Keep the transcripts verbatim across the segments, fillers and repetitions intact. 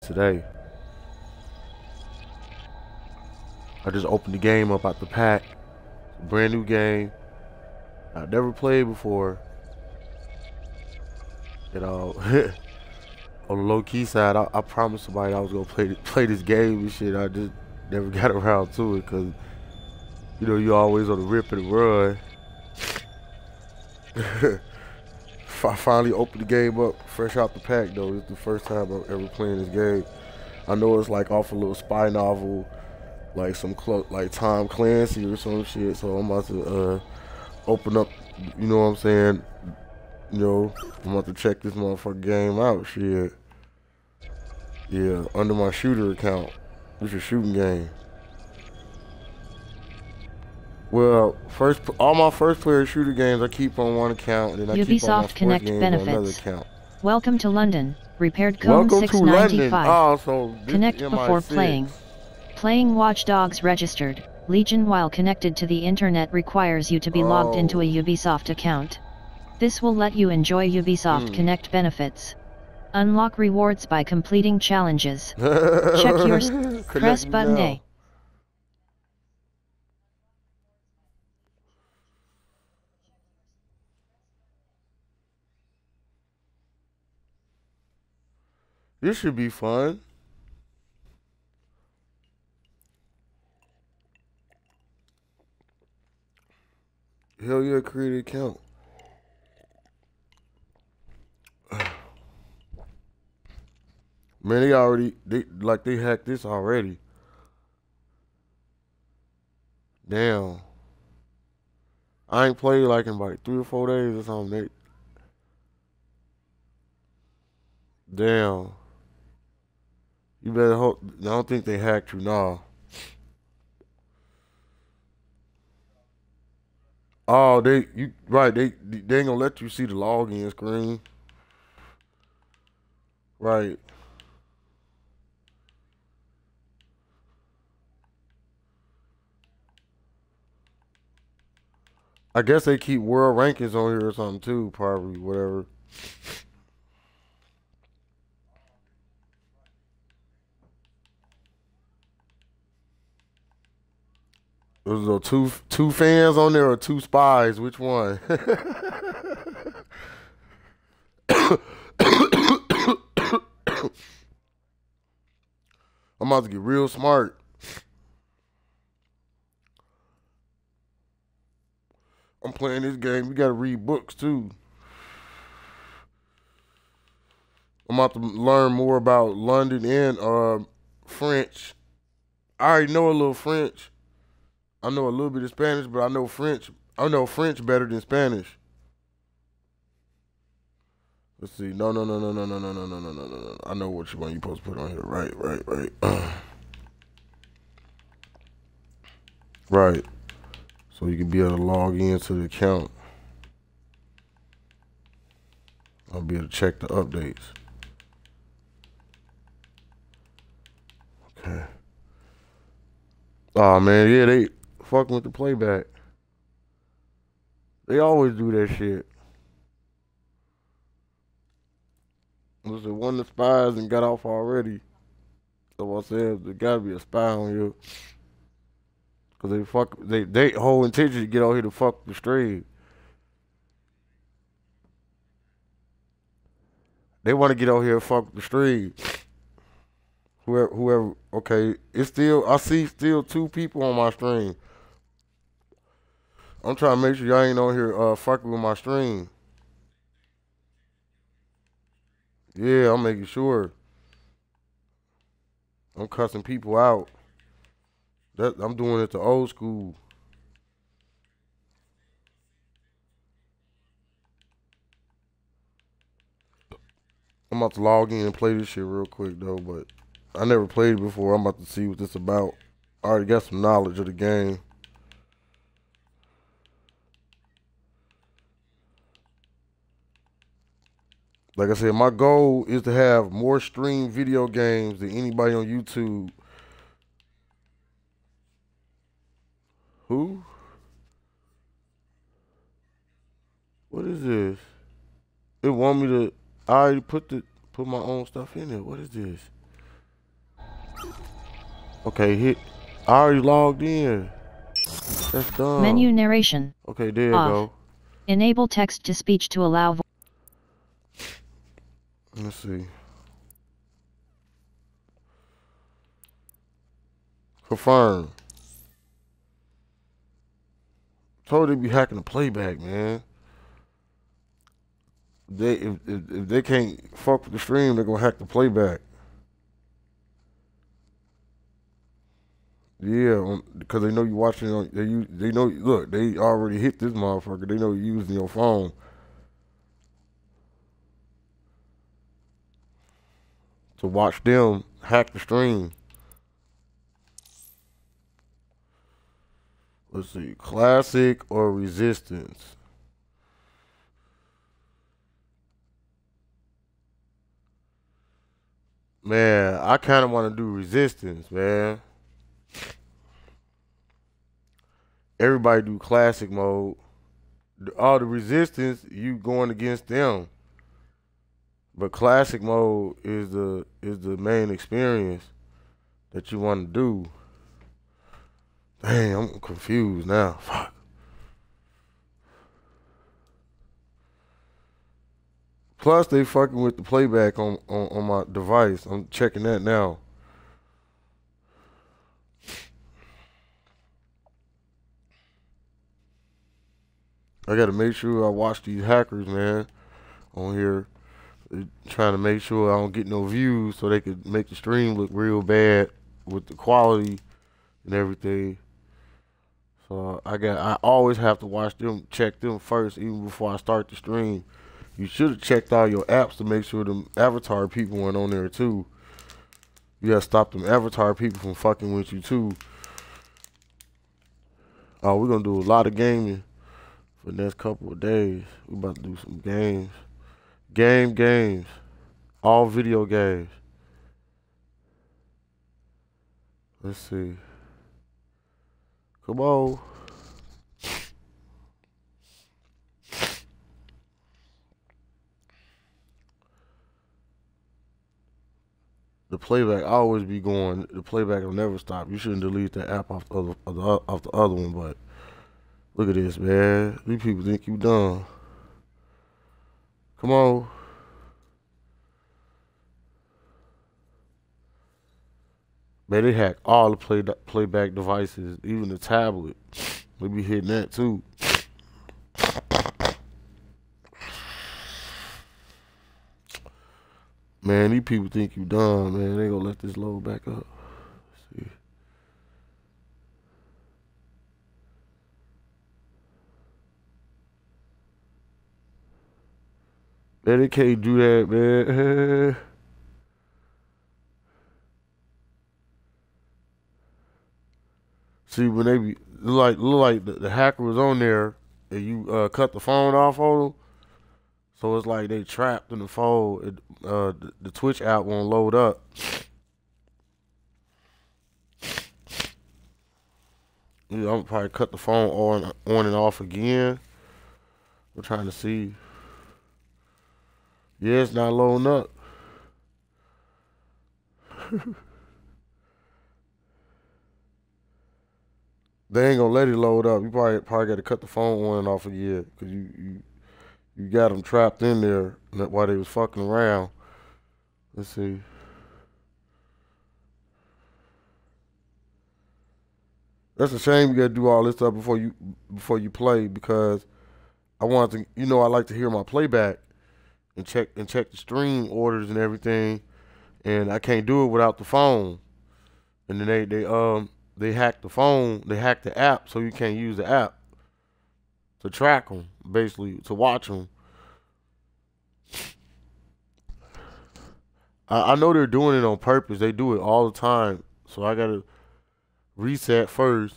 today. I just opened the game up out the pack. Brand new game. I've never played before. You know, on the low key side, I, I promised somebody I was gonna play play this game and shit. I just never got around to it because you know you always on the rip and run. I finally opened the game up fresh out the pack though. It's the first time I'm ever playing this game. I know it's like off a little spy novel, like some clo like Tom Clancy or some shit. So I'm about to uh, open up. You know what I'm saying? You know, I'm about to check this motherfucking game out. Shit. Yeah, under my shooter account. It's a shooting game. Well, first, all my first player shooter games I keep on one account, and then I keep all my Ubisoft sports Connect games on another benefits. account. Welcome to London. Repaired code Welcome to London. six ninety-five. Oh, so this Connect is before M I six. playing. Playing Watch Dogs registered. Legion while connected to the internet requires you to be logged into a Oh. Ubisoft account. This will let you enjoy Ubisoft Hmm. Connect benefits. Unlock rewards by completing challenges. Check your s- Connect press me button now. A. This should be fun. Hell yeah, create an account. Man, they already they like they hacked this already. Damn. I ain't played like in about three or four days or something. They, damn. You better hope. I don't think they hacked you now. Oh, they you right. They they ain't gonna let you see the login screen. Right. I guess they keep world rankings on here or something too. Probably whatever. Was there two two fans on there or two spies? Which one? I'm about to get real smart. I'm playing this game. You gotta read books too. I'm about to learn more about London and uh, French. I already know a little French. I know a little bit of Spanish, but I know French. I know French better than Spanish. Let's see. No, no, no, no, no, no, no, no, no, no, no, no. I know which one you supposed to put on here. Right, right, right. Right. So you can be able to log into the account. I'll be able to check the updates. Okay. Oh man, yeah, they fucking with the playback. They always do that shit. Was it one of the spies and got off already? So I said there gotta be a spy on you. Cause they fuck they they whole intention to get out here to fuck the stream. They wanna get out here and fuck the stream. Whoever whoever okay, it's still I see still two people on my stream. I'm trying to make sure y'all ain't on here uh fucking with my stream. Yeah, I'm making sure. I'm cussing people out. That I'm doing it the old school. I'm about to log in and play this shit real quick though, but I never played it before. I'm about to see what this about. I already got some knowledge of the game. Like I said, my goal is to have more streamed video games than anybody on YouTube. Who? What is this? It want me to I already put the put my own stuff in there. What is this? Okay, hit. I already logged in. That's dumb. Menu narration. Okay, there you Off. go. Enable text to speech to allow. Vo Let's see. Confirm. Told they be hacking the playback, man. They if, if if they can't fuck with the stream, they're gonna hack the playback. Yeah, because they know you watching on. They use, they know. Look, they already hit this motherfucker. They know you using your phone to watch them hack the stream. Let's see, classic or resistance. Man, I kind of want to do resistance, man. Everybody do classic mode. All the resistance, you going against them. But classic mode is the is the main experience that you want to do. Dang, I'm confused now. Fuck. Plus, they fucking with the playback on, on, on my device. I'm checking that now. I gotta make sure I watch these hackers, man, on here. They're trying to make sure I don't get no views so they could make the stream look real bad with the quality and everything. So I got I always have to watch them, check them first, even before I start the stream. You should have checked all your apps to make sure them avatar people went on there too. You gotta stop them avatar people from fucking with you too. Oh, we're gonna do a lot of gaming for the next couple of days. We about to do some games. Game games. All video games. Let's see. Come on. The playback always be going. The playback will never stop. You shouldn't delete that app off the other, off the other one, but look at this, man. These people think you dumb. Come on. Man, they hack all the play, playback devices, even the tablet. They be hitting that too. Man, these people think you dumb, man. They gonna let this load back up. Let's see. Man, they can't do that, man. See, when they be look like look like the, the hacker was on there and you uh, cut the phone off on them, so it's like they trapped in the phone. It, uh, the, the Twitch app won't load up. Yeah, I'm probably cut the phone on on and off again. We're trying to see. Yeah, it's not loading up. They ain't gonna let it load up. You probably probably got to cut the phone on and off again because you, you you got them trapped in there while they was fucking around. Let's see. That's a shame you gotta do all this stuff before you before you play because I want to. You know, I like to hear my playback and check and check the stream orders and everything, and I can't do it without the phone. And then they they um. They hacked the phone, they hacked the app, so you can't use the app to track them, basically, to watch them. I, I know they're doing it on purpose. They do it all the time. So I got to reset first.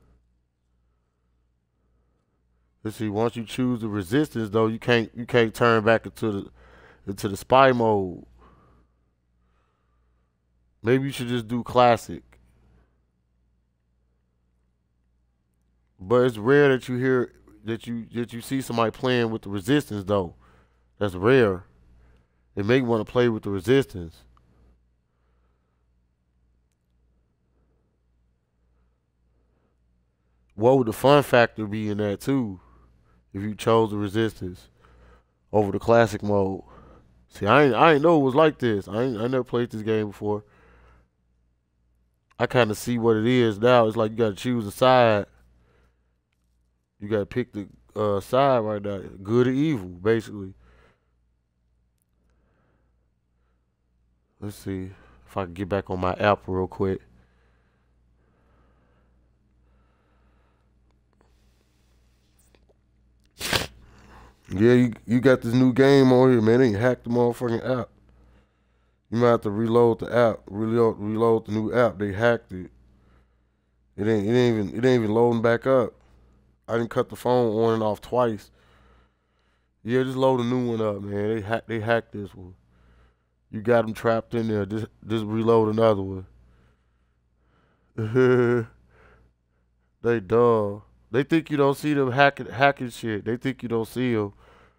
Let's see, once you choose the resistance, though, you can't you can't turn back into the into the spy mode. Maybe you should just do classic. But it's rare that you hear that you that you see somebody playing with the resistance though. That's rare. They may want to play with the resistance. what would the fun factor be in that too? If you chose the Resistance over the classic mode. See, I ain't, I ain't know it was like this. I ain't, I never played this game before. I kind of see what it is now. It's like you got to choose a side. You got to pick the uh, side right now. Good or evil, basically. Let's see if I can get back on my app real quick. Yeah, you, you got this new game on here, man. They hacked the motherfucking app. You might have to reload the app, reload, reload the new app. They hacked it. It ain't, it ain't even, it ain't even loading back up. I didn't cut the phone on and off twice. Yeah, just load a new one up, man. They hack, they hacked this one. You got them trapped in there. Just, just reload another one. They dumb. They think you don't see them hacking, hacking shit. They think you don't see them.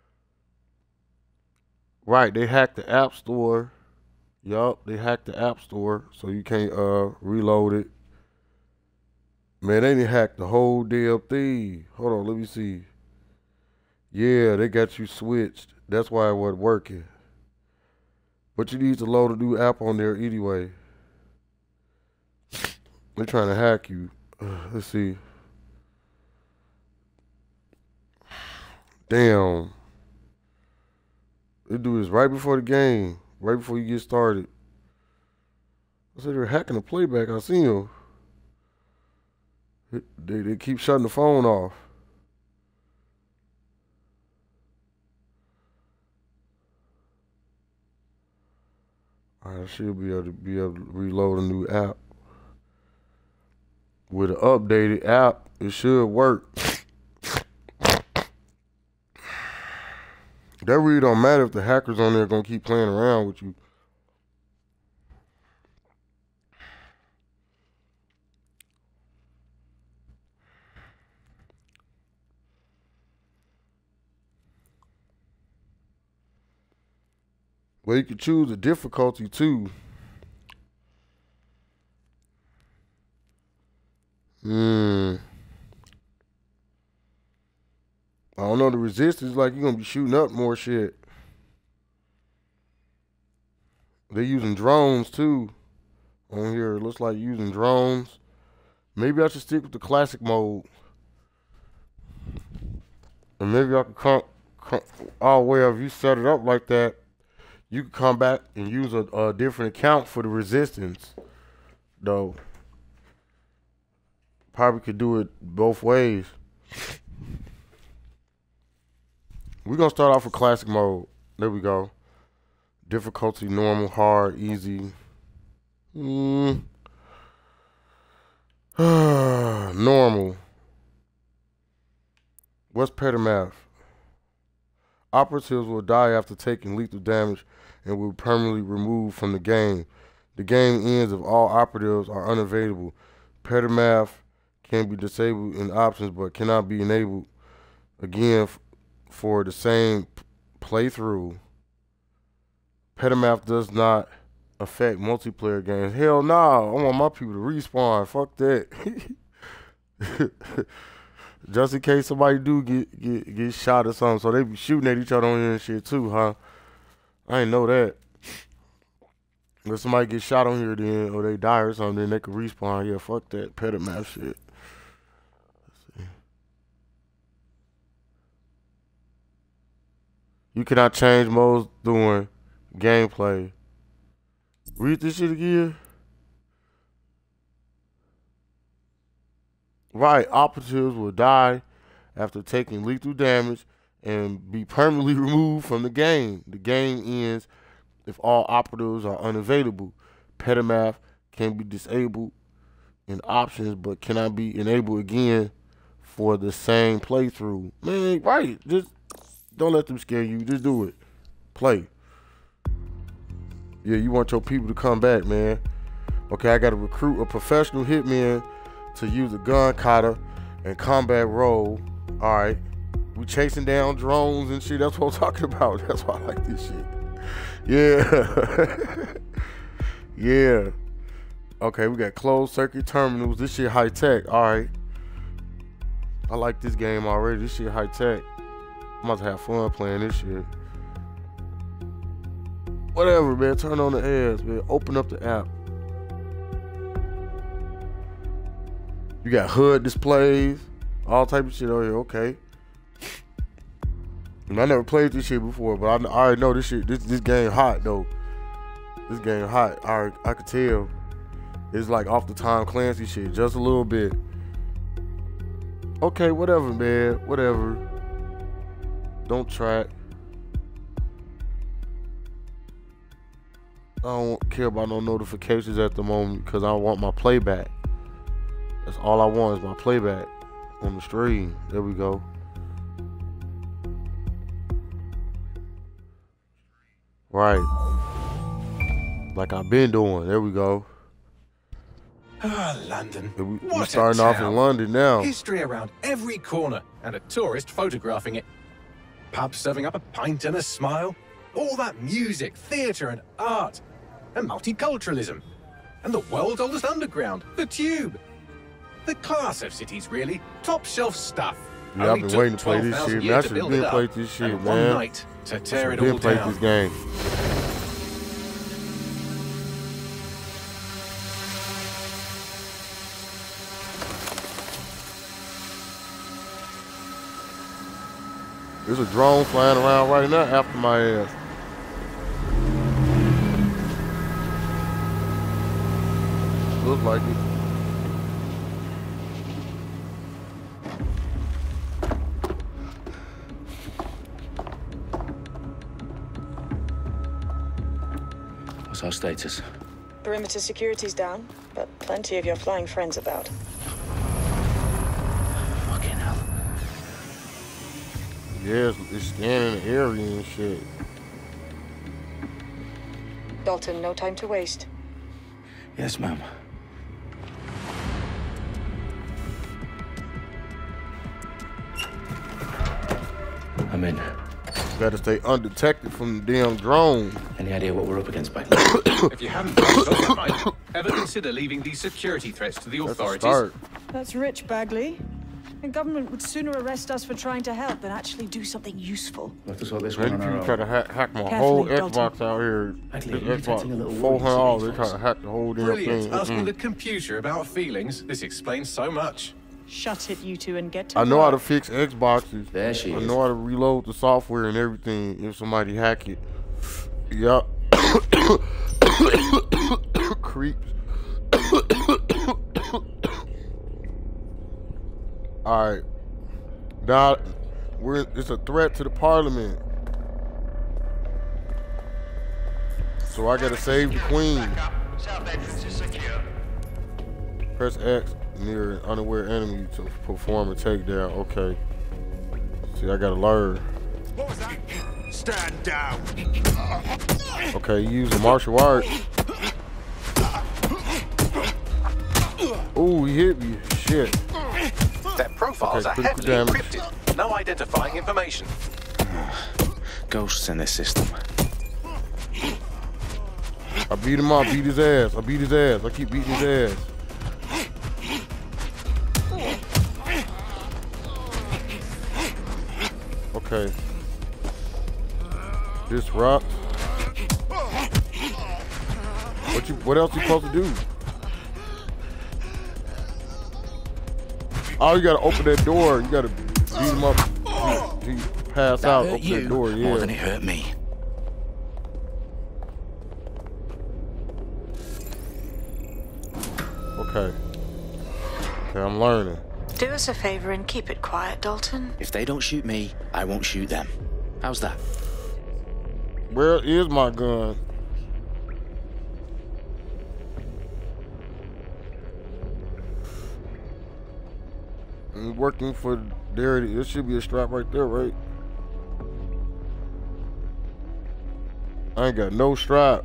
Right, they hacked the App Store. Yup, they hacked the App Store, so you can't uh reload it. Man, they didn't hack the whole damn thing. Hold on, let me see. Yeah, they got you switched. That's why it wasn't working. But you need to load a new app on there anyway. They're trying to hack you. Uh, let's see. Damn. They do this right before the game. Right before you get started. I said they're hacking the playback. I seen them. They, they keep shutting the phone off. I should be able to be able to reload a new app. With an updated app, it should work. That really don't matter if the hackers on there gonna keep playing around with you. Well, you can choose a difficulty too. Hmm. I don't know, the Resistance, like you're gonna be shooting up more shit. They're using drones too on here. It looks like using drones. Maybe I should stick with the classic mode. And maybe I could come, come all the way up. If you set it up like that, you could come back and use a, a different account for the Resistance, though. Probably could do it both ways. We're going to start off with classic mode. There we go. Difficulty, normal, hard, easy. Mm. Normal. What's Petamath? Operatives will die after taking lethal damage and will be permanently removed from the game. The game ends if all operatives are unavailable. Petamath can be disabled in options but cannot be enabled again for the same playthrough. Petamath does not affect multiplayer games. Hell no, nah, I want my people to respawn. Fuck that. Just in case somebody do get, get get shot or something, so they be shooting at each other on here and shit too, huh? I ain't know that. If somebody get shot on here then, or they die or something, then they can respawn. Yeah, fuck that Petamath shit. You cannot change modes during gameplay. Read this shit again. Right, operatives will die after taking lethal damage and be permanently removed from the game. The game ends if all operatives are unavailable. Petamath can be disabled in options but cannot be enabled again for the same playthrough. Man, right, just don't let them scare you. Just do it. Play. Yeah, you want your people to come back, man. Okay, I got to recruit a professional hitman to use a gun kata and combat role. All right. We chasing down drones and shit. That's what I'm talking about. That's why I like this shit. Yeah. Yeah. Okay, we got closed circuit terminals. This shit high tech. All right. I like this game already. This shit high tech. I'm about to have fun playing this shit. Whatever, man. Turn on the ads, man. Open up the app. You got H U D displays, all type of shit on here. Okay. And I never played this shit before, but I, I already know this shit. This this game hot though. This game hot. I already, I could tell. It's like off the Tom Clancy shit, just a little bit. Okay, whatever, man. Whatever. Don't track. I don't care about no notifications at the moment because I want my playback. That's all I want is my playback on the stream. There we go. Right. Like I've been doing. There we go. Ah, London. We, what we starting off in London now. History around every corner and a tourist photographing it. Pubs serving up a pint and a smile. All that music, theatre and art. And multiculturalism. And the world's oldest underground, the Tube. The class of cities, really. Top shelf stuff. Yeah, I've been waiting to play this shit, man. I should have been played this shit, man. One night to tear it all down. Been played this game. There's a drone flying around right now after my ass. Looks like it. What's our status? Perimeter security's down, but plenty of your flying friends about. Fucking hell. Yeah, it's, it's scanning the area and shit. Dalton, no time to waste. Yes, ma'am. I'm in. Gotta stay undetected from the damn drone. Any idea what we're up against back there? If you haven't right, ever consider leaving these security threats to the That's a authorities? start. That's rich, Bagley. The government would sooner arrest us for trying to help than actually do something useful. We'll have to sort this Maybe one on our people try own. to hack, hack my Carefully, whole Dalton. Xbox out here. Actually, This you're Xbox, detecting a little four hundred warning dollars. They signal try to hack the whole damn Brilliant. thing. Asking Mm-mm. the computer about feelings. This explains so much. Shut it, you two, and get to I know how to work. fix Xboxes. There she I is. know how to reload the software and everything if somebody hack it. Yup. Creeps. Alright. Now, we're, it's a threat to the parliament. So I gotta save the queen. Press X near an unaware enemy to perform a takedown. Okay. See, I gotta learn. What was that? Stand down. Okay, you use a martial art. Ooh, he hit me. Shit. Their profiles Okay, are heavily critical damage. encrypted. No identifying information. Ghosts in this system. I beat him up, beat his ass. I beat his ass. I keep beating his ass. Okay. Disrupt. What you? What else you supposed to do? Oh, you gotta open that door. You gotta beat him up. He, he pass That out. hurt Open you that door. more than it Yeah. hurt me. Okay. Okay, I'm learning. Do us a favor and keep it quiet, Dalton. If they don't shoot me, I won't shoot them. How's that? Where is my gun? I'm working for there. it is. There should be a strap right there, right? I ain't got no strap.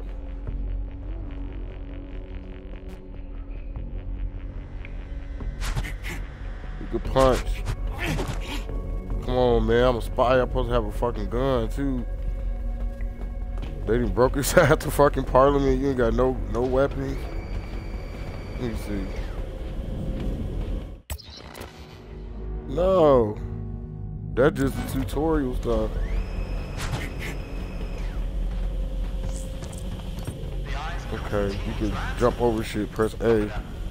You could punch. Come on, man. I'm a spy. I'm supposed to have a fucking gun too. They done broke inside the fucking parliament. You ain't got no no weapons. Let me see. No. That's just the tutorial stuff. Okay, you can jump over shit, press A.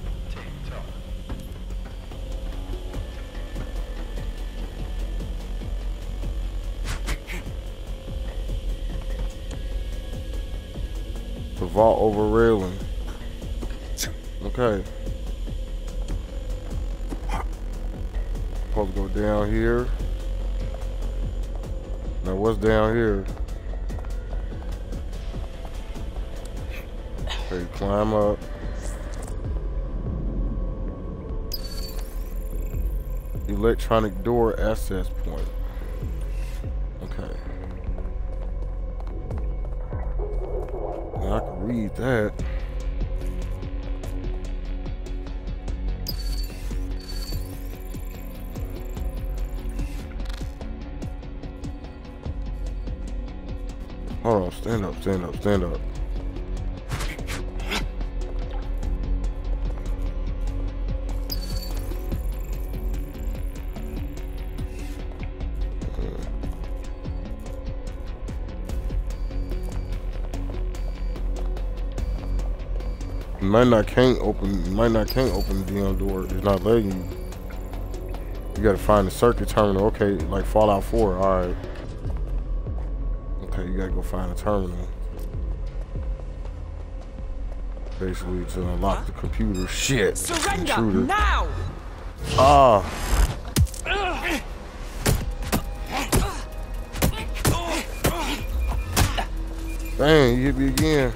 The vault over railing. Okay. Supposed to go down here. Now what's down here? Okay, climb up. Electronic door access point. Okay. Now I can read that. Hold on, stand up, stand up, stand up. You might not can't open. You might not can't open the damn door. It's not letting you. You gotta find the circuit terminal. Okay, like Fallout four. All right. Okay, you gotta go find a terminal. Basically, to unlock the computer. Shit. Surrender Intruder. now! Ah. Dang, you hit me again.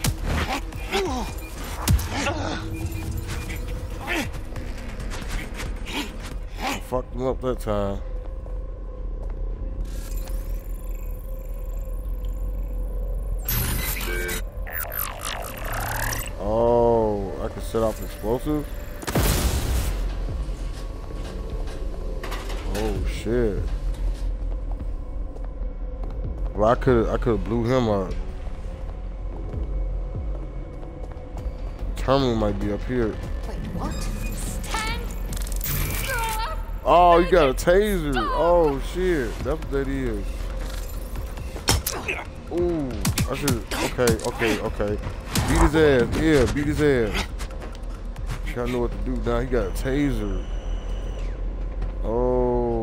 Fucked him up that time. Oh, I can set off explosives? Oh shit. Well, I could I could have blew him up. The terminal might be up here. Wait, what? Stand. Oh, you got a taser. Oh shit. That's what that is. Ooh, I should. Okay, okay, okay. Beat his ass. Yeah, beat his ass. Gotta know what to do now. He got a taser. Oh.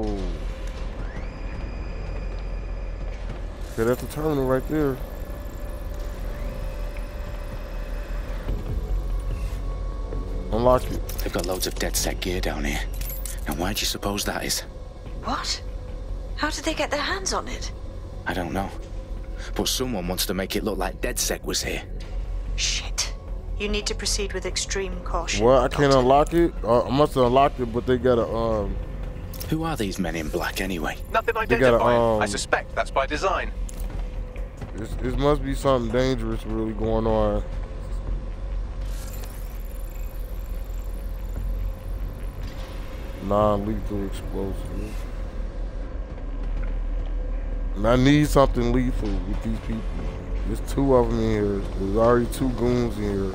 Okay, that's the terminal right there. Unlock it. They've got loads of DedSec gear down here. Now, why do you suppose that is? What? How did they get their hands on it? I don't know. But someone wants to make it look like DedSec was here. Shit. You need to proceed with extreme caution. Well, I can't Doctor. unlock it. Uh, I must have unlocked it, but they got a um. Who are these men in black anyway? Nothing They gotta, identifying. um, I suspect that's by design. It's, it must be something dangerous really going on. Non-lethal explosive. And I need something lethal with these people. There's two of them in here. There's already two goons in here.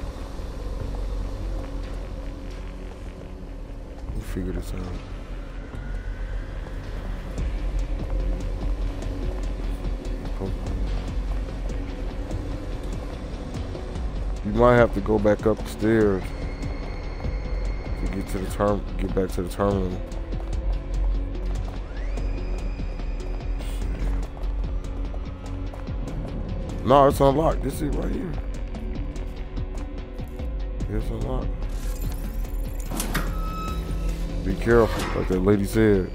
We'll figure this out. You might have to go back up the stairs to get to the term, get back to the terminal. No, it's unlocked. This is right here. It's unlocked. Be careful, like that lady said.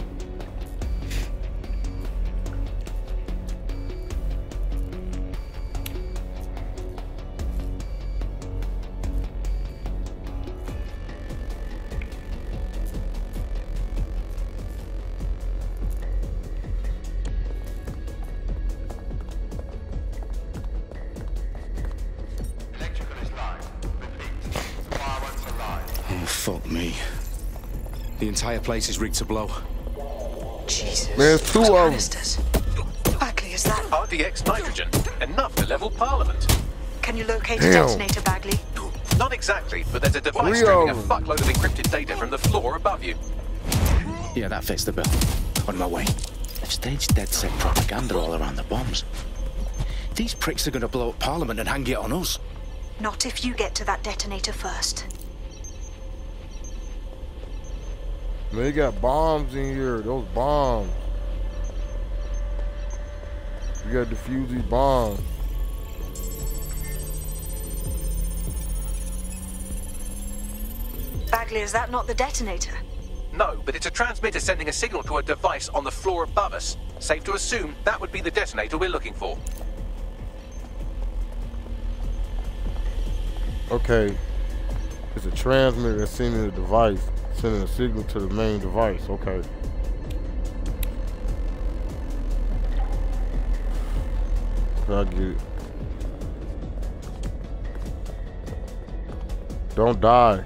Fuck me. The entire place is rigged to blow. Jesus. There's two Those of 'em. canisters. Bagley, is that? R D X nitrogen. Enough to level Parliament. Can you locate a Damn. detonator, Bagley? Not exactly, but there's a device Three streaming a of 'em. fuckload of encrypted data from the floor above you. Yeah, that fits the bill. On my way. They've staged DedSec propaganda all around the bombs. These pricks are gonna blow up Parliament and hang it on us. Not if you get to that detonator first. They got bombs in here. Those bombs. We gotta defuse these bombs. Bagley, is that not the detonator? No, but it's a transmitter sending a signal to a device on the floor above us. Safe to assume that would be the detonator we're looking for. Okay. It's a transmitter that's sending a device, sending a signal to the main device. Okay. I get it. Don't die.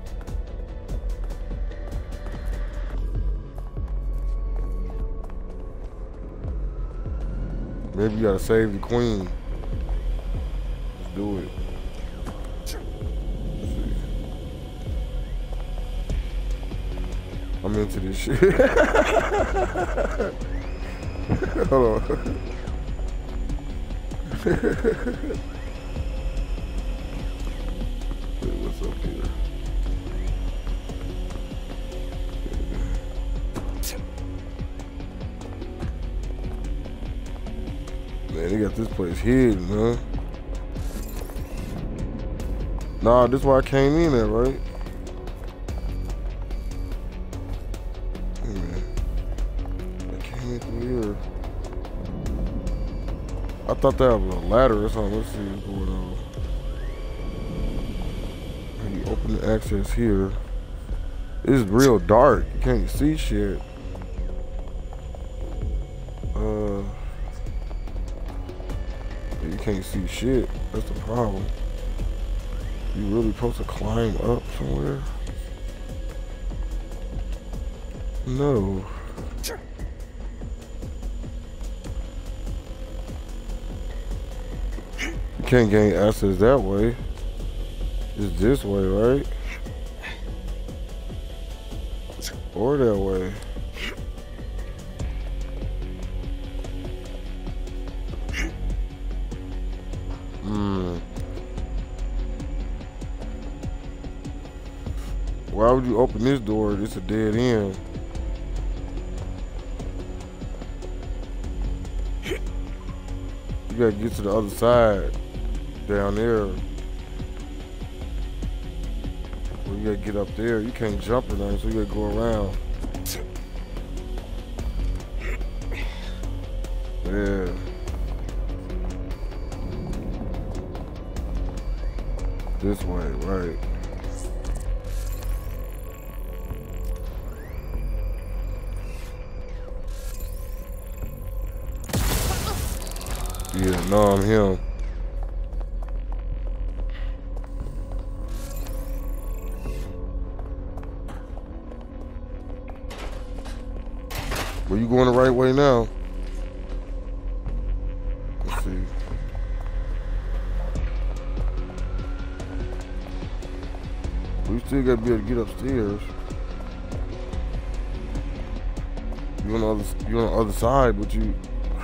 Maybe you gotta save the queen. Let's do it. I'm into this shit. Hold on. What's up here? Man, they got this place hidden, huh? Nah, this is why I came in there, right? Hey, man. I came in through here. I thought that was a ladder or something. Let's see what's going on. And you open the access here. It's real dark. You can't see shit. Uh, you can't see shit. That's the problem. You really supposed to climb up somewhere? No. You can't gain access that way. It's this way, right? Or that way. Hmm. Why would you open this door? It's a dead end. You gotta get to the other side. Down there. Well, you gotta get up there. You can't jump or nothing, so you gotta go around. Yeah. This way, right. Yeah, no, I'm him. Well, you going the right way now? Let's see. We still gotta be able to get upstairs. You on the other, you on the other side, but you.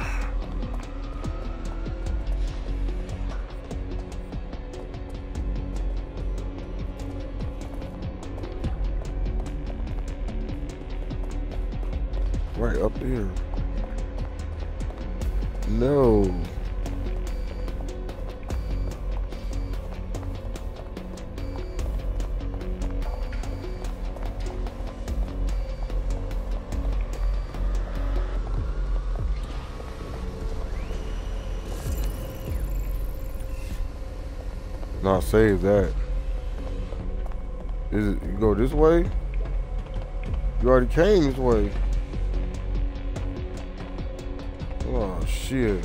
Right up there. No. Nah, save that. Is it, you go this way? You already came this way. Oh shit.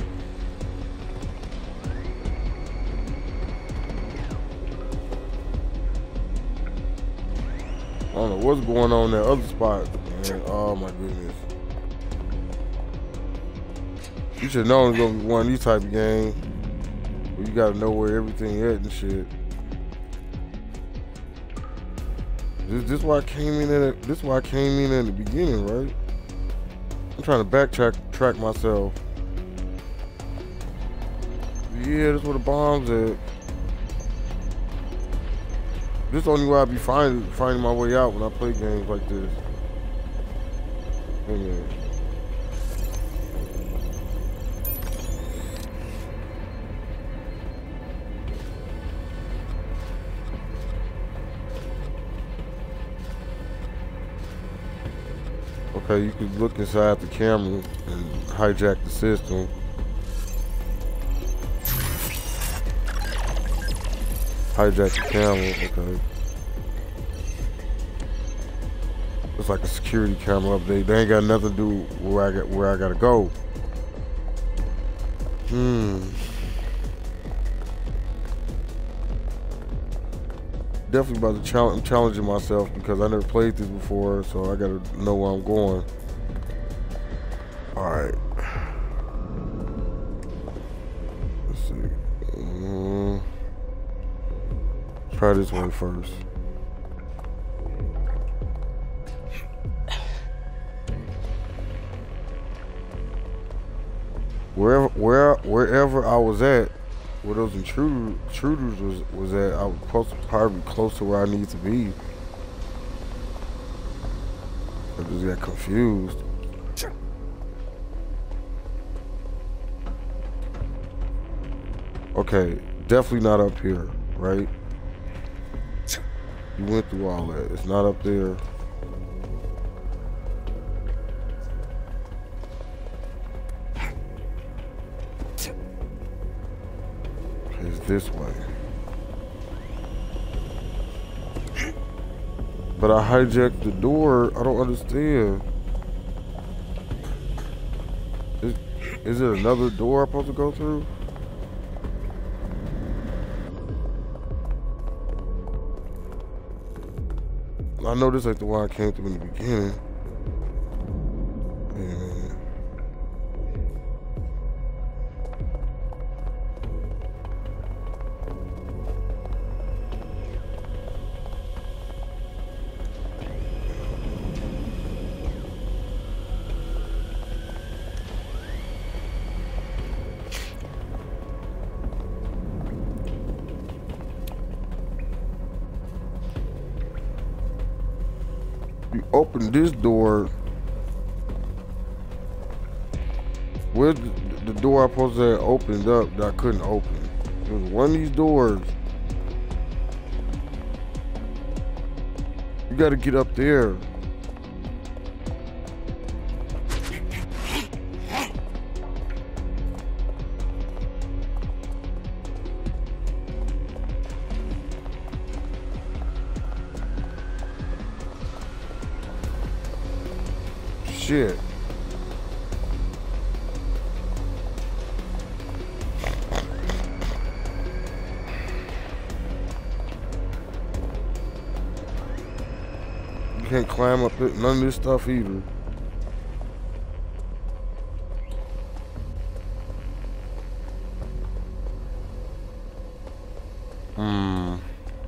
I don't know what's going on in that other spot, man. Oh my goodness. You should know it's gonna be one of these type of games where you gotta know where everything is and shit. This this why I came in at this why I came in at the beginning, right? I'm trying to backtrack track myself. Yeah, that's where the bombs at. This is the only way I be finding finding my way out when I play games like this. Wait a minute. Okay, you could look inside the camera and hijack the system. Hijack the camera, okay. It's like a security camera update. They ain't got nothing to do with where I got where I gotta go. Hmm. Definitely about to challenge. I'm challenging myself because I never played this before, so I gotta know where I'm going. All right. Let's see. Mm, try this one first. Wherever, where, wherever I was at, where those intruder, intruders was, was at, I was close, probably close to where I need to be. I just got confused. Okay, definitely not up here, right? You went through all that. It's not up there. It's this way. But I hijacked the door. I don't understand. Is, is it another door I'm supposed to go through? I know this ain't the one I came through in the beginning. Man. You open this door. Where's the, the door I supposed to have opened up that I couldn't open? It was one of these doors. You gotta get up there. Shit. You can't climb up it, none of this stuff either. Hmm.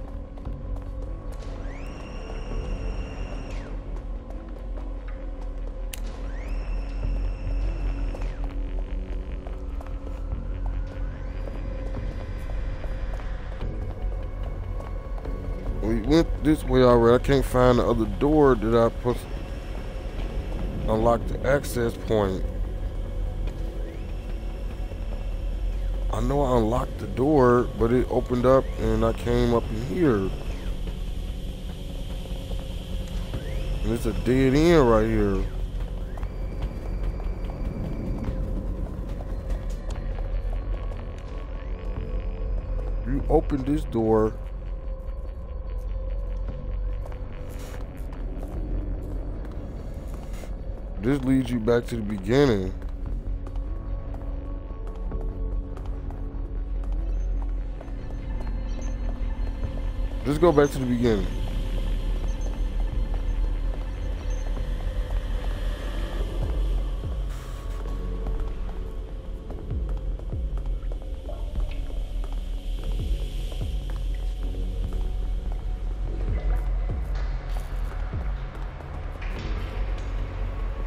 We went this way already. I can't find the other door that I put unlock the access point. I know I unlocked the door, but it opened up and I came up in here. And it's a dead end right here. You open this door. This leads you back to the beginning. Just go back to the beginning.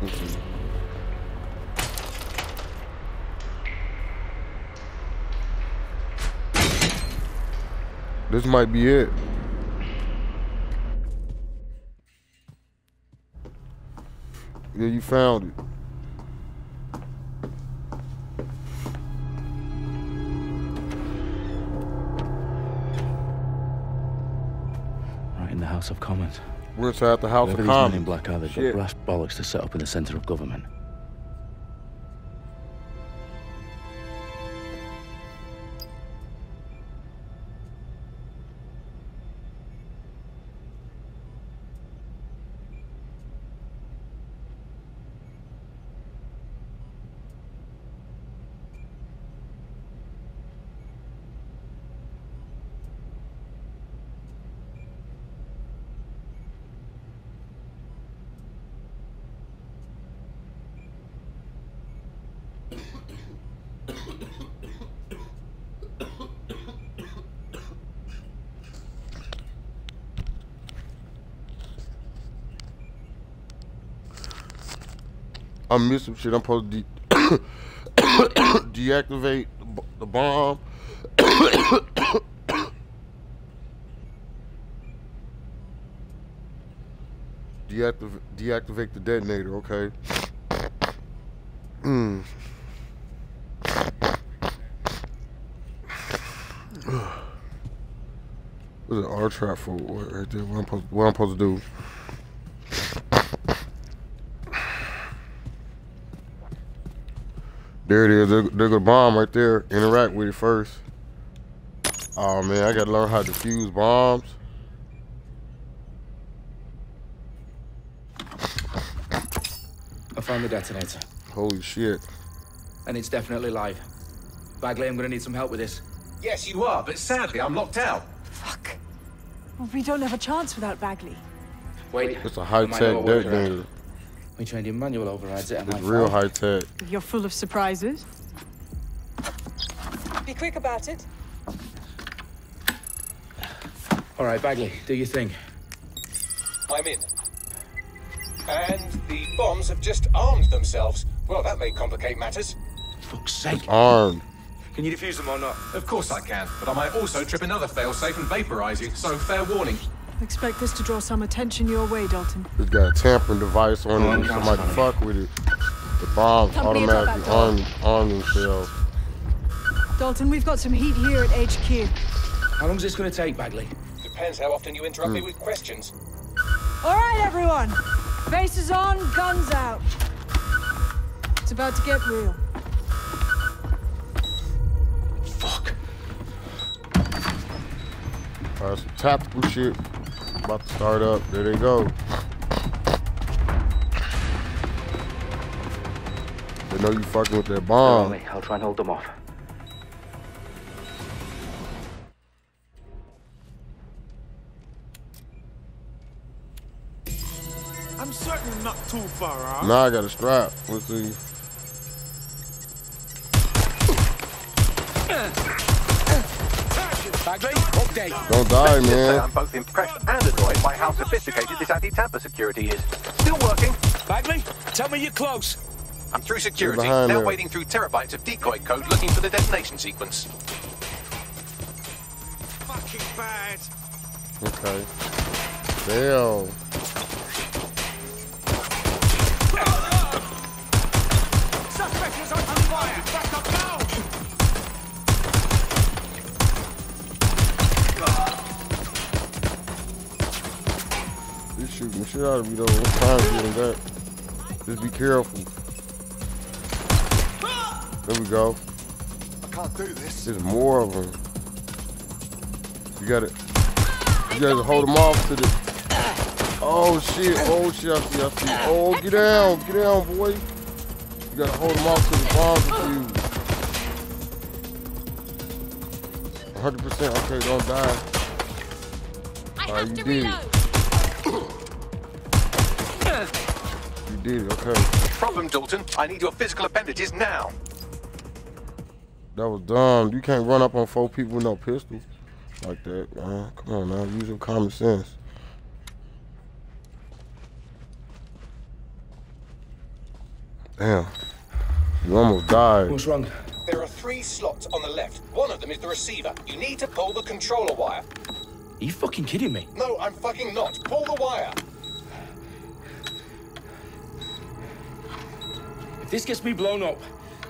Mm-hmm. This might be it. Yeah, you found it. Right in the House of Commons. We're inside the House Whoever of these Commons. men in black are, they've got Shit. brass bollocks to set up in the centre of government. I missed some shit. I'm supposed to de deactivate the, b- the bomb. Deactiv deactivate the detonator, okay. Mm. What's an R trap for? What right there? What I'm supposed, what I'm supposed to do? There it is. There, there go the bomb right there. Interact with it first. Oh man, I gotta learn how to defuse bombs. I found the detonator. Holy shit. And it's definitely live. Bagley, I'm gonna need some help with this. Yes, you are, but sadly, I'm locked out. Fuck. Well, we don't have a chance without Bagley. Wait. It's a I might know high-tech a workaround. detonator. We trained in manual overrides at It's M I real five. high-tech. You're full of surprises. Be quick about it. All right, Bagley, do your thing. I'm in. And the bombs have just armed themselves. Well, that may complicate matters. Fuck's sake. Armed. Can you defuse them or not? Of course I can, but I might also trip another failsafe and vaporize you, so fair warning. Expect this to draw some attention your way, Dalton. It's got a tampering device on it. If somebody fuck with it, the bombs Come be about automatically that, arm, arm themselves. Dalton, we've got some heat here at H Q. How long's this gonna take, Bagley? Depends how often you interrupt Hmm. me with questions. All right, everyone. Faces on, guns out. It's about to get real. Fuck. Alright, some tactical shit. About to start up. There they go. They know you fucking with that bomb. I'll try and hold them off. I'm certainly not too far off. Now I got a strap. Let's see. Bagley, update. Don't die, man. I'm both impressed and annoyed by how sophisticated this anti-tamper security is. Still working. Bagley, tell me you're close. I'm through security, behind now there. wading through terabytes of decoy code looking for the detonation sequence. Fucking bad. Okay. Damn. Suspect is on fire. Back up now. He's shooting the shit out of me though. What time is getting that? Just be careful. There we go. I can't do this. There's more of them. You gotta, you gotta hold them off to the. Oh shit! Oh shit! I see! I see! Oh, get down! Get down, boy! You gotta hold them off to the bombs with you. one hundred percent. Okay, don't die. Alright, you did it. You did it. Okay. Problem, Dalton. I need your physical appendages now. That was dumb. You can't run up on four people with no pistol like that, man. Come on now, use your common sense. Damn. You almost died. What's wrong? There are three slots on the left. One of them is the receiver. You need to pull the controller wire. Are you fucking kidding me? No, I'm fucking not. Pull the wire. If this gets me blown up...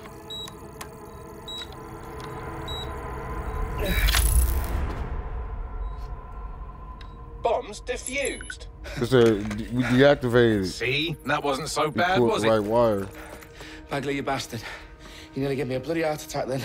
Bombs defused. It said we deactivated. See? That wasn't so We bad, pulled was the it? right wire. Bagley, you bastard. You nearly gave me a bloody heart attack then.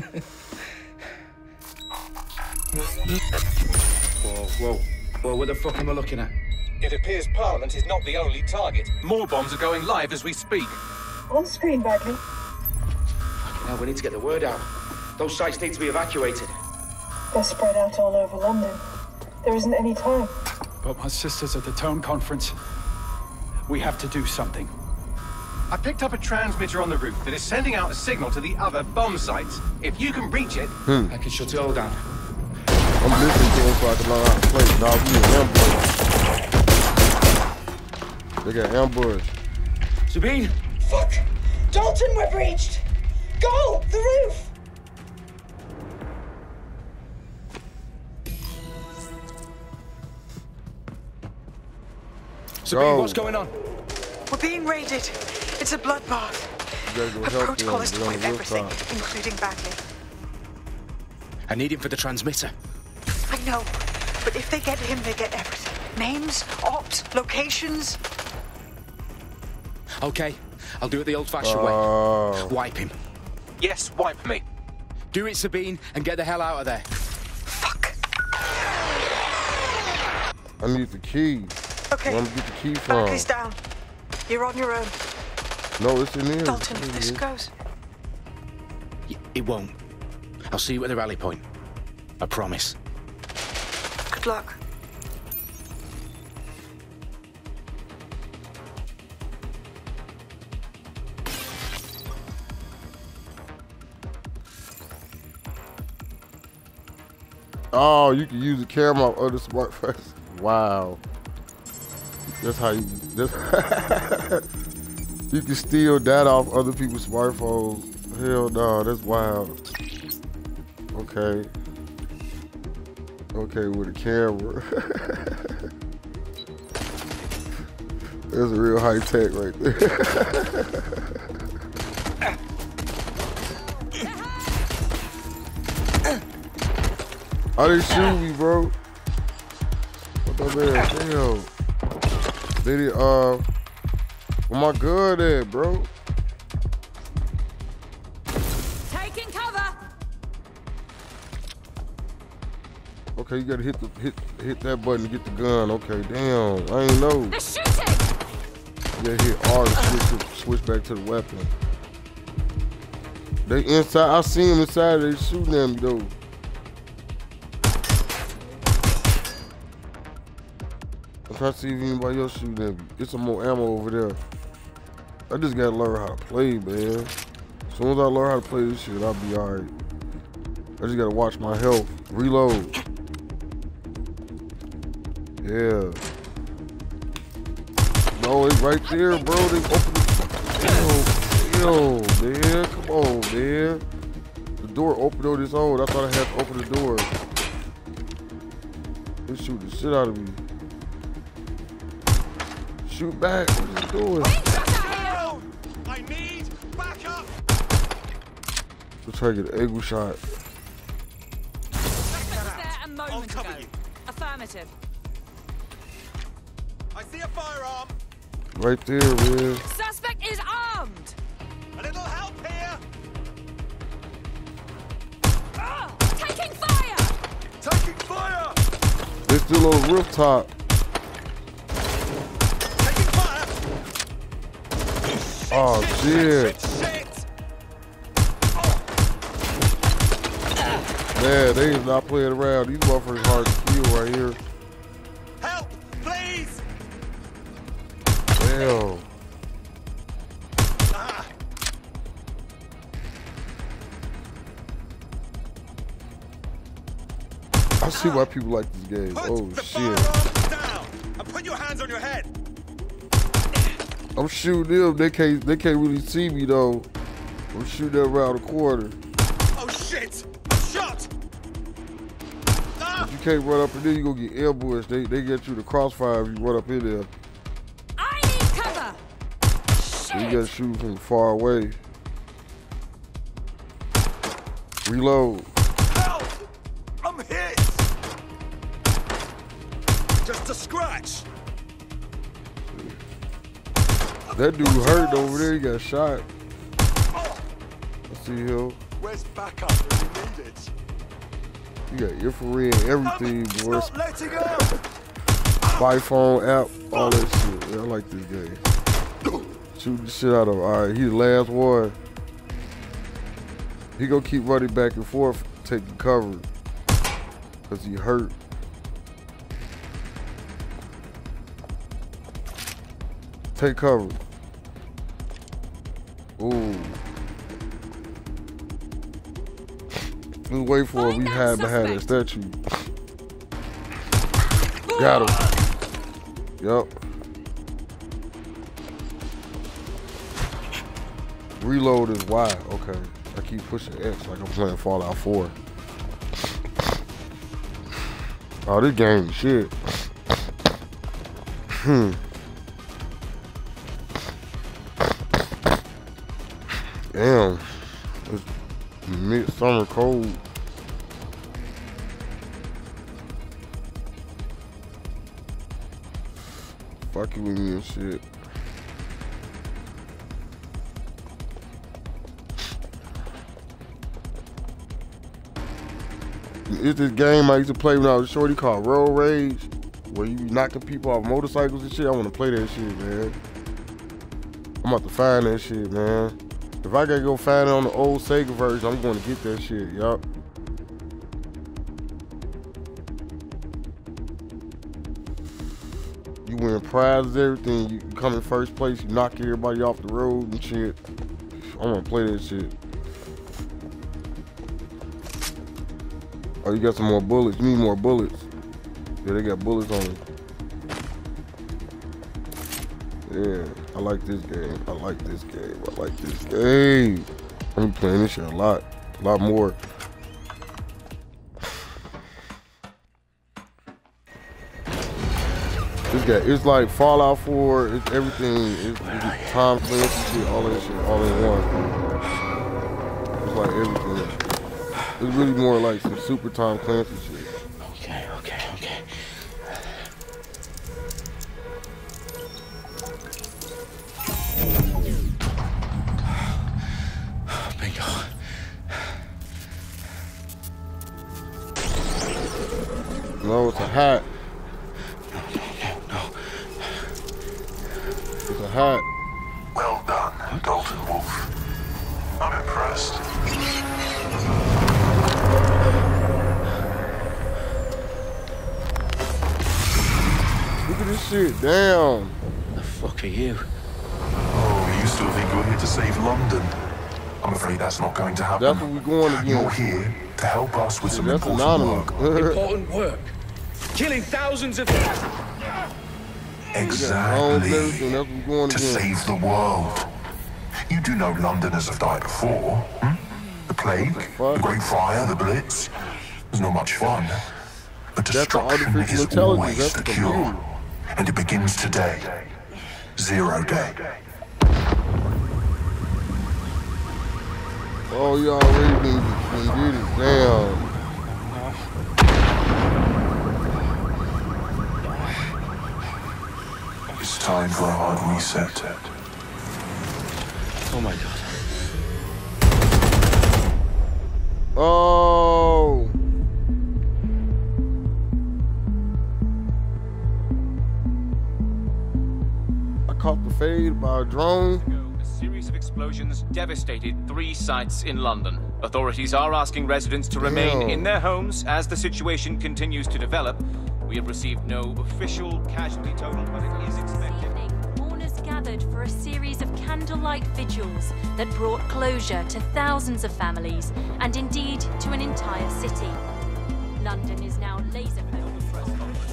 Whoa, whoa. Whoa, what the fuck am I looking at? It appears Parliament is not the only target. More bombs are going live as we speak. On screen, Bagley. Now we need to get the word out. Those sites need to be evacuated. They're spread out all over London. There isn't any time. But my sister's at the Tone Conference. We have to do something. I picked up a transmitter on the roof that is sending out a signal to the other bomb sites. If you can reach it... Hmm. I can shut it all down. I'm listening to him so I can learn how to play. Dog, we in ambush. They got ambush. Sabine! Fuck! Dalton, we're breached! Go! The roof! Sabine, Go. what's going on? We're being raided. It's a bloodbath. You gotta go Her help protocol them. is to They're on wipe the everything, rooftop. including Bagley. I need him for the transmitter. I know, but if they get him, they get everything. Names, ops, locations. Okay, I'll do it the old-fashioned Uh, way. Wipe him. Yes, wipe me. Do it, Sabine, and get the hell out of there. Fuck. I need the key. Okay. Where I'm gonna get the key from? Bagley's down. You're on your own. No, it's in here. Dalton, It's in this here. goes. Y- It won't. I'll see you at the rally point. I promise. Good luck. Oh, you can use the camera on other smartphones. Wow. That's how you. That's you can steal that off other people's smartphones. Hell no, that's wild. Okay. Okay, with a camera. That's a real high tech right there. Oh, they shoot me, bro. What the man? Damn. Did it, uh, where my gun at, bro? Taking cover. Okay, you gotta hit the hit hit that button to get the gun. Okay, damn. I ain't know. They're shooting. You gotta hit R to switch to, switch back to the weapon. They inside. I see them inside. They shooting at me though. I'm trying to see if anybody else shooting at me. Get some more ammo over there. I just gotta learn how to play, man. As soon as I learn how to play this shit, I'll be alright. I just gotta watch my health. Reload. Yeah. No, it's right there, bro. They open the... Yo, yo, man. Come on, man. The door opened on its own. I thought I had to open the door. They shoot the shit out of me. Shoot back. What is he doing? I need backup. Let's try to get an angle shot. Suspect was there a moment I'll cover ago. you. Affirmative. I see a firearm. Right there, man. Suspect is armed. A little help here. Ah, taking fire. Taking fire. They're still on the rooftop. Taking fire. Oh, shit. Shit. Man, they is not playing around. These motherfuckers hard to kill right here. Help, please. Damn. Ah. I see why people like this game. Put Oh, the shit. firearm down and put your hands on your head. I'm shooting them. They can't. They can't really see me though. I'm shooting them around the corner. Oh shit! I'm shot. If you can't run up in there, you gonna get ambushed. They they get you the crossfire if you run up in there. I need cover. So you gotta shoot from far away. Reload. Help! I'm hit. Just a scratch. That dude hurt over there. He got shot. I see him. Where's backup when you need it? You got infrared, everything, boy. Stop letting go. Spy phone app, all that shit. Yeah, I like this game. Shoot the shit out of him. All right, he's the last one. He gonna keep running back and forth, taking cover, cause he hurt. Take cover. Ooh. We wait for him. We hide behind that statue. Got him. Yup. Reload is Y. Okay. I keep pushing X like I'm playing Fallout four. Oh, this game is shit. Hmm. Damn. It's midsummer cold. Fucking with me and shit. It's this game I used to play when I was shorty called Road Rage, where you be knocking people off motorcycles and shit. I want to play that shit, man. I'm about to find that shit, man. If I gotta go find it on the old Sega version, I'm going to get that shit, yup. You win prizes, everything. You come in first place, you knock everybody off the road and shit. I want to play that shit. Oh, you got some more bullets. You need more bullets. Yeah, they got bullets on them. Yeah, I like this game. I like this game. I like this game. I'm playing this shit a lot. A lot more. This guy, it's like Fallout four. It's everything. It's, it's Tom Clancy shit. All that shit. All in one. It's like everything. It's really more like some super Tom Clancy shit. Okay, okay, okay. Bingo. No, it's a hat. No, no, no. It's a hat. Well done, Dalton Wolf. I'm impressed. Look at this shit, damn. The fuck are you? Oh, you still think you're here to save London? I'm afraid that's not going to happen. That's what we're going against. You're here to help us with Yeah, some that's important anonymous. work. Important work. Killing thousands of... Exactly. That's what we're going To against. save the world. You do know Londoners have died before, hmm? The plague, the Great Fire, the Blitz. It's not much fun. But That's the destruction artificial is intelligence. always That's the the cure. computer. And it begins today. Zero day. Oh, you already been, been did it. Damn. It's time for a hard reset. Oh my god. Oh. I caught the fade by a drone. A series of explosions devastated three sites in London. Authorities are asking residents to remain Damn. in their homes as the situation continues to develop. We have received no official casualty total, but it is expected. Mourners gathered for a series of candlelight vigils that brought closure to thousands of families and indeed to an entire city. London is now laser focused.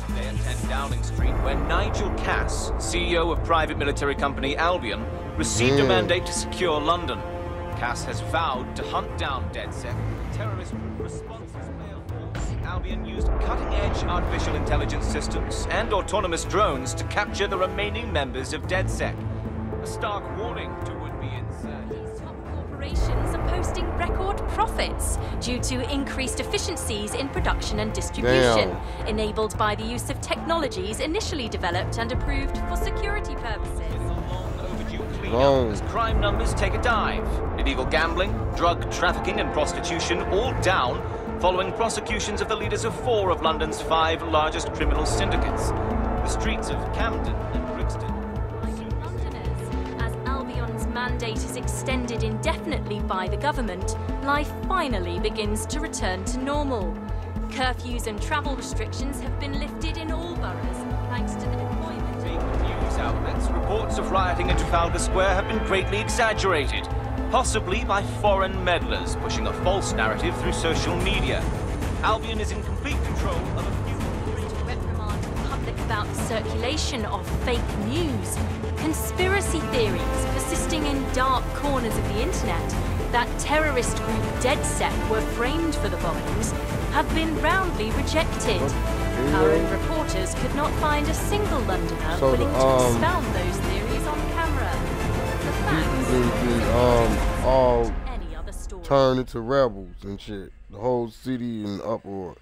ten Downing Street, where Nigel Cass, C E O of private military company Albion, received Yeah. a mandate to secure London. Cass has vowed to hunt down DedSec. Terrorist responses failed. Albion used cutting-edge artificial intelligence systems and autonomous drones to capture the remaining members of DedSec. A stark warning to would-be insurgents. Top corporations are posting record profits due to increased efficiencies in production and distribution, Damn. enabled by the use of technologies initially developed and approved for security purposes. Wrong. As crime numbers take a dive. Illegal gambling, drug trafficking and prostitution all down following prosecutions of the leaders of four of London's five largest criminal syndicates. The streets of Camden and Brixton. Londoners, as Albion's mandate is extended indefinitely by the government, life finally begins to return to normal. Curfews and travel restrictions have been lifted in all boroughs, thanks to the deployment. News outlets, reports of rioting in Trafalgar Square have been greatly exaggerated, possibly by foreign meddlers pushing a false narrative through social media. Albion is in complete control of a few... To reprimand the public about the circulation of fake news, conspiracy theories persisting in dark corners of the internet that terrorist group DedSec were framed for the bombings have been roundly rejected. Our own reporters could not find a single Londoner So, willing to um, expound those theories on camera. The facts People been, um, all any other story. turned into rebels and shit. The whole city in uproar.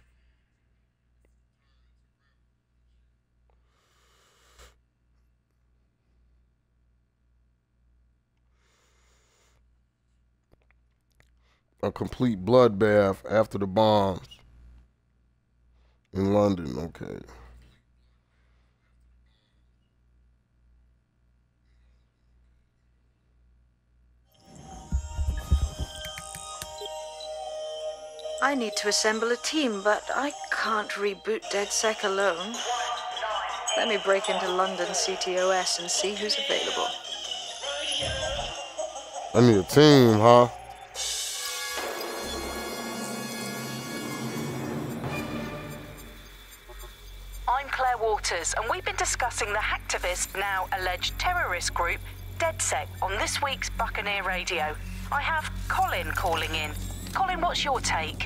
A complete bloodbath after the bombs in London. Okay. I need to assemble a team, but I can't reboot DedSec alone. Let me break into London C T O S and see who's available. I need a team, huh? I'm Claire Waters, and we've been discussing the hacktivist, now alleged terrorist group, DedSec, on this week's Buccaneer Radio. I have Colin calling in. Colin, what's your take?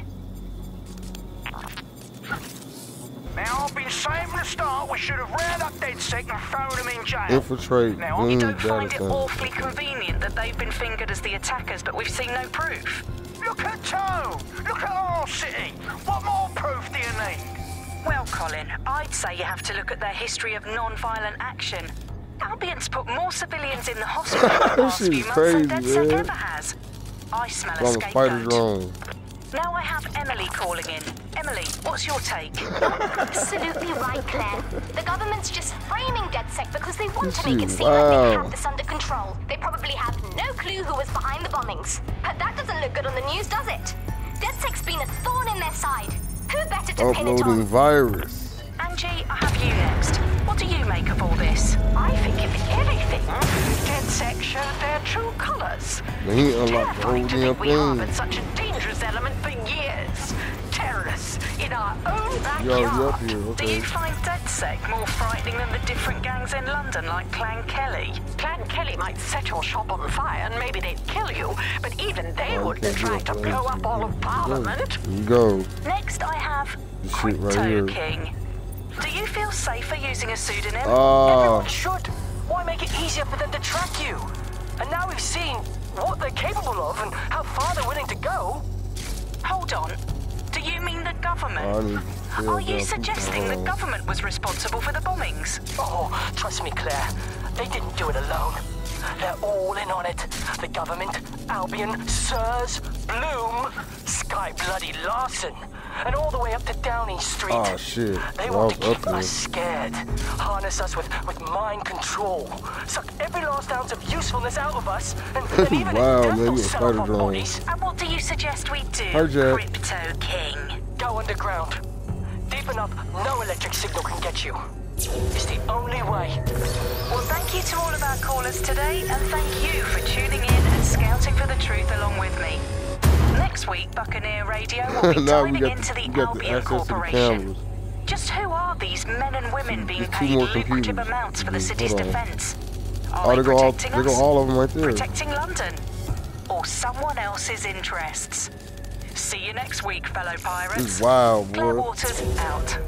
Now, I've been saying from the start we should have rounded up DedSec and thrown them in jail. Infiltrate. Now, you Mm, don't find it data awfully convenient that they've been fingered as the attackers, but we've seen no proof? Look at Toe! Look at our city! What more proof do you need? Well, Colin, I'd say you have to look at their history of non-violent action. Albion's put more civilians in the hospital the past Shit few is months crazy, than DedSec man. ever has. I smell a On a spider scapegoat. drone. Now I have Emily calling in. Emily, what's your take? Absolutely right, Claire. The government's just framing DedSec because they want to make it Shit, seem like they wow. have this under control. They probably have no clue who was behind the bombings. But that doesn't look good on the news, does it? DedSec's been a thorn in their side. Who better to pin it Uploading on? virus. Angie, I have you next. What do you make of all this? I think, if anything, DedSec showed their true colours. Man, he unlocked the whole Terrifying to damn think we harboured thing. such a dangerous element for years. Terrorists in our own You backyard. already up here, Do okay. you find DedSec more frightening than the different gangs in London, like Clan Kelly? Clan Kelly might set your shop on fire and maybe they'd kill you, but even they Oh, wouldn't have okay, tried to okay. blow up all of Parliament. Here you go. Next, I have This shit right here. Crypto King. Do you feel safer using a pseudonym? Ah. Everyone should. Why make it easier for them to track you? And now we've seen what they're capable of and how far they're willing to go. Hold on. Do you mean the government? I need to Are you down suggesting the people. government was responsible for the bombings? Oh, trust me, Claire. They didn't do it alone. They're all in on it. The government, Albion, Sirs, Bloom, Sky Bloody Larson, and all the way up to Downing Street. Oh shit. They I want was to up keep there. us scared, harness us with, with mind control, suck every last ounce of usefulness out of us, and, and even Wow, if death man, will you a sell spider our drone. bodies, And what do you suggest we do, Hi, Jack. Crypto King? go underground. Deep enough, no electric signal can get you. It's the only way. Well, thank you to all of our callers today, and thank you for tuning in and scouting for the truth along with me. Next week, Buccaneer Radio will be Now we diving got into the, the we got the Albion access to the Corporation. cameras. Just who are these men and women being There's two paid more lucrative computers. amounts for the Mhm, city's hold on. defence? Oh, Are they they go all, protecting they go us? all of them right there. Protecting London? Or someone else's interests? See you next week, fellow pirates. This is wild, Claire boy. Waters out.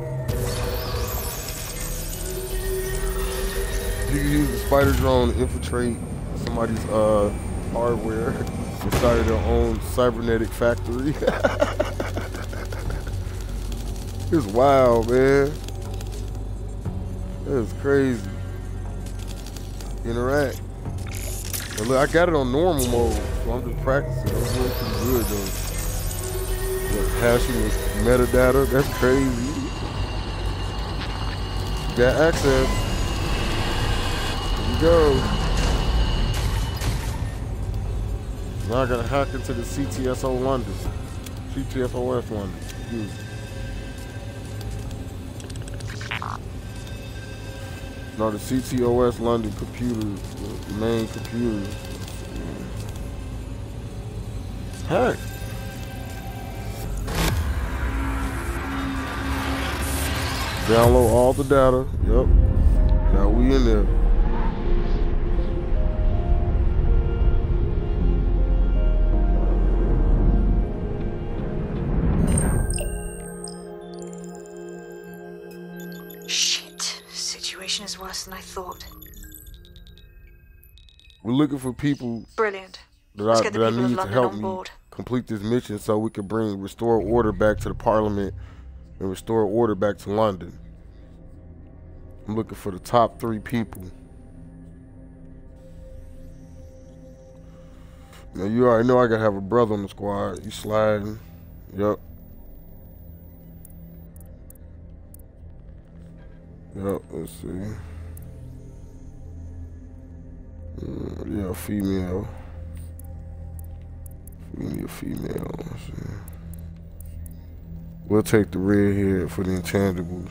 You can use the spider drone to infiltrate somebody's uh, hardware inside of their own cybernetic factory. It's wild, man. That is crazy. Interact. But look, I got it on normal mode, so I'm just practicing. I'm doing pretty good though. Look, hashing with metadata, that's crazy. Got access. Here we go. Now I gotta hack into the C T S O London. C T S O S London. Excuse me. No, the C T O S London computer, the main computer. Heck. Download all the data. Yep. Now we in there. Situation is worse than I thought. We're looking for people Brilliant. that Let's I, get the that I people of need to London help on me board. complete this mission so we can bring restore order back to the Parliament and restore order back to London. I'm looking for the top three people. Now you already know I gotta have a brother on the squad. You sliding. Yep. Yep, let's see. Mm, yeah, female. We need a female. Let's see. We'll take the redhead for the intangibles.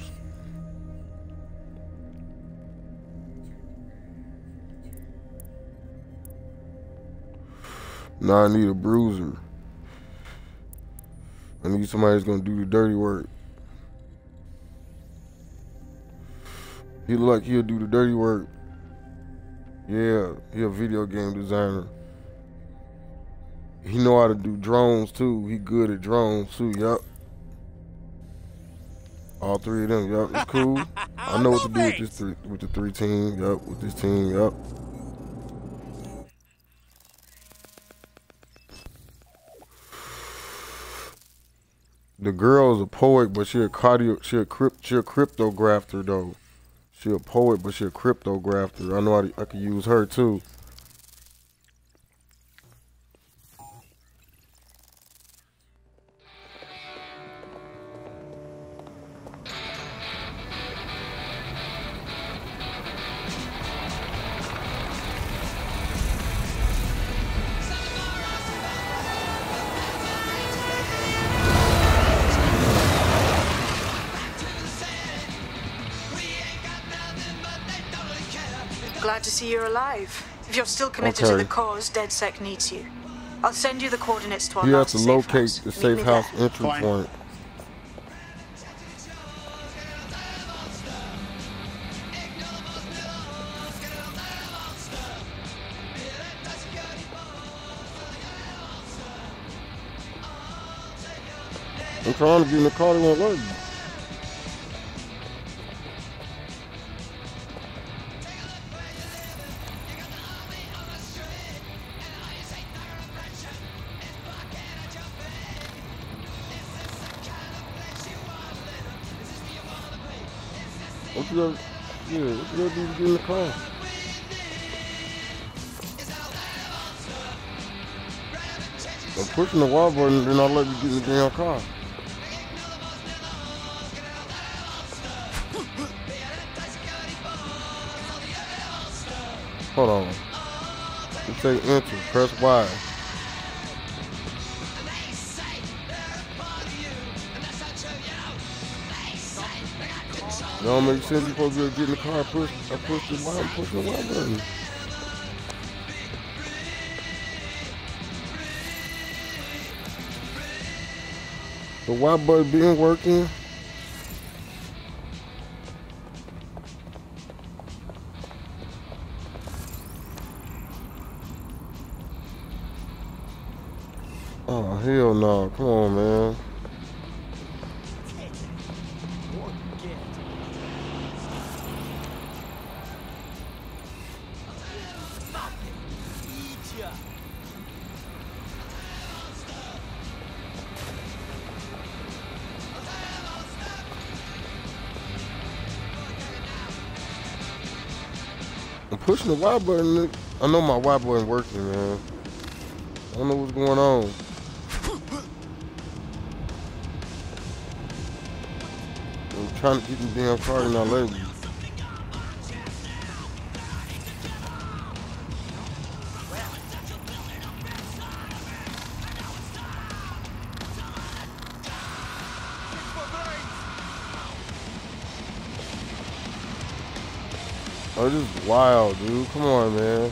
Now I need a bruiser. I need somebody that's gonna do the dirty work. He look like he'll do the dirty work. Yeah, he a video game designer. He know how to do drones too. He good at drones too. Yup. All three of them. Yup. It's cool. I know what to do with this three, with the three team. Yup. With this team. Yup. The girl is a poet, but she a cardio. She a crypt. She a cryptographer though. She a poet, but she a cryptographer. I know I, I could use her too. Glad to see you're alive. If you're still committed Okay. to the cause, DedSec needs you. I'll send you the coordinates to our You have to master safe locate house. the Meet safe me house there. entry point. I'm trying to get in the car, they won't let me. What you gotta, yeah, what you gotta do to get in the car? I'm pushing the wall button, then I'll let you get in the damn car. Hold on. You say enter, press Y. It don't make sense. You're supposed to be able to get in the car and push, I push the Y, I'm pushing the Y button. The Y button been working. Oh, hell no. Come on, man. I'm pushing the Y button. I know my Y button working, man. I don't know what's going on. I'm trying to get the damn car and not letting me. Oh, this is wild, dude. Come on, man.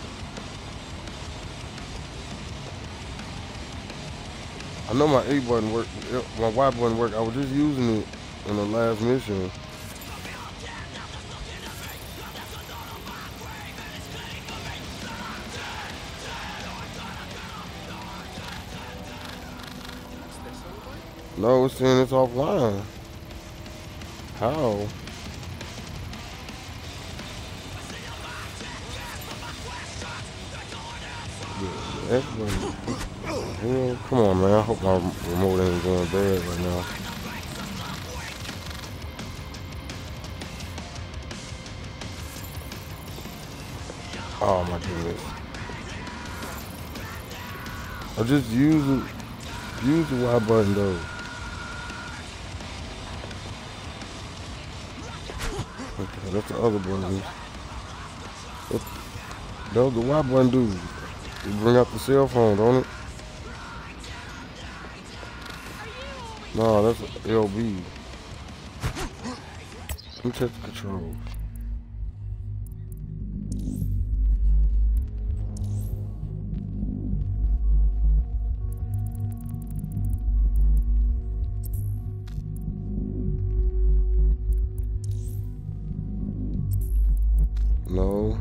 I know my A button worked, my Y button worked. I was just using it in the last mission. No, it's saying it's offline. How? Hell, come on, man. I hope my remote ain't going bad right now. Oh my goodness. I just use it. Use the Y button though. Okay, that's the other button. That was the Y button, dude. You bring up the cell phone, don't it? No, that's L B. Let me check the controls. No.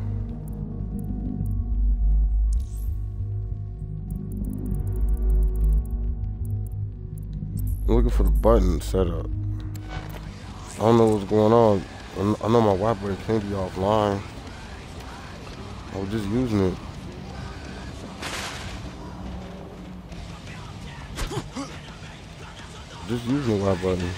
I'm looking for the button setup. I don't know what's going on. I know my Y button can't be offline. I was just using it. Just using the Y button.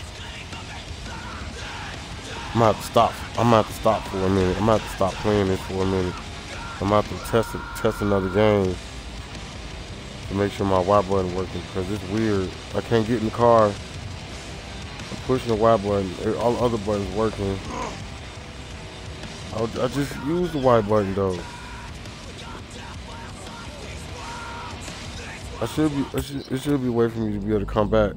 I'm gonna have to stop. I'm gonna have to stop for a minute. I'm gonna have to stop playing this for a minute. I'm gonna have to test it, test another game to make sure my Y button working, because it's weird. I can't get in the car. I'm pushing the Y button. All the other buttons working. I'll, I just use the Y button though. I should be. I should, it should be a way for me to be able to come back.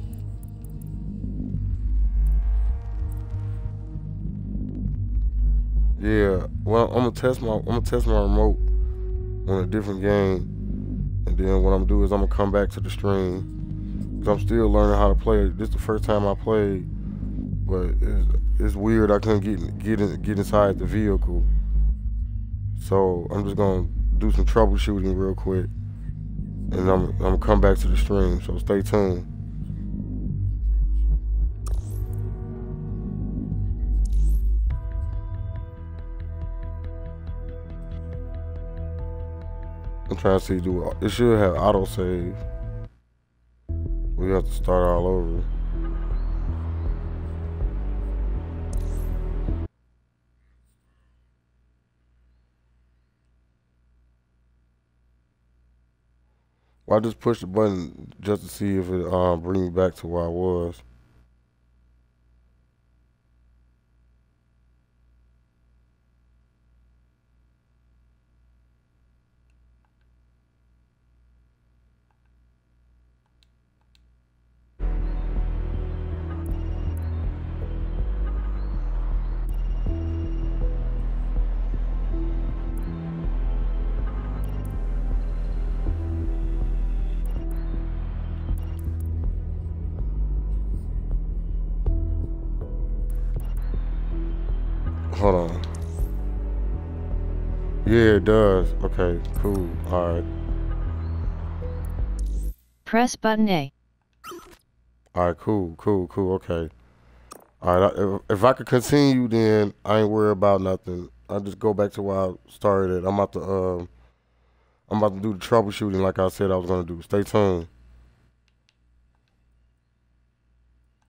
Yeah, well, I'm gonna test my I'm gonna test my remote on a different game, and then what I'm gonna do is I'm gonna come back to the stream, cause I'm still learning how to play. This is the first time I played, but it's, it's weird. I couldn't get get in, get inside the vehicle, so I'm just gonna do some troubleshooting real quick, and I'm I'm gonna come back to the stream. So stay tuned. I'm trying to see, do it. It should have autosave. We have to start all over. Well, I just pushed the button just to see if it um, bring me back to where I was. Hold on. Yeah, it does. Okay, cool. All right. Press button A. All right, cool, cool, cool, okay. All right, if, if I could continue, then I ain't worried about nothing. I'll just go back to where I started at. I'm about to, uh, I'm about to do the troubleshooting like I said I was gonna do. Stay tuned.